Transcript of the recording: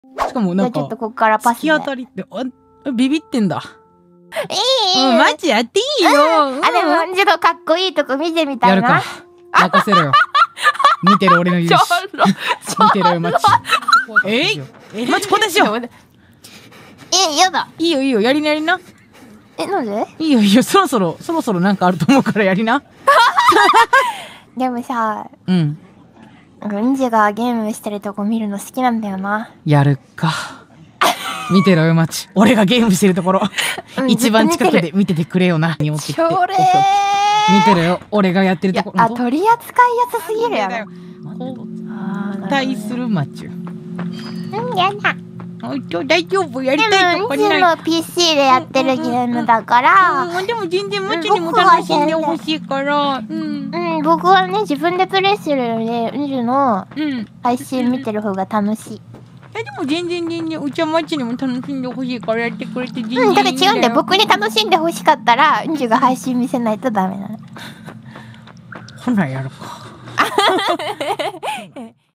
しかもなんかじゃあちょっとここからパス、ね。 突き当たりってビビってんだ。マジやっていいよ。 あ、でもちょっとかっこいいとこ見てみたいな。 やるか。任せろよ。見てる俺の勇姿。見てろよマチ。マチ交代しよう。 やだ。 いいよいいよ、やりなやりな。 なんで？ いいよいいよ、そろそろなんかあると思うからやりな。 でもさ、 うん。 うんじがゲームしてるとこ見るの好きなんだよな。 やるか。見てろよマチ。俺がゲームしてるところ、一番近くで見ててくれよな。 ちょれ見てろよ、俺がやってるところ。 取り扱いやすすぎるやろ。 交代するマチュ。 やだ。 大丈夫、やりたいとこにない。 うんちの PC でやってるゲームだから。 でも全然マチュにも楽しんでほしいから。 僕はね、自分でプレイするよりうんじの配信見てる方が楽しい。 でも全然うちはマチにも楽しんでほしいからやってくれて全然いいんだよ。 だから違うんだよ。僕に楽しんでほしかったらうんじが配信見せないとダメなの。 ほなやるか。